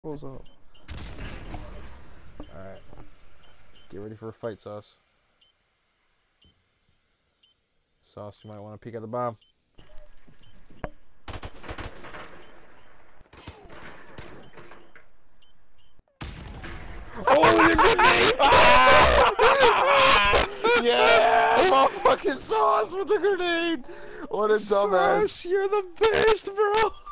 Pulls up. Alright. Get ready for a fight, Sauce. Sauce, you might want to peek at the bomb. Oh, the grenade! Yeah! Motherfucking Sauce with the grenade! What a dumbass! Sauce, you're the best, bro!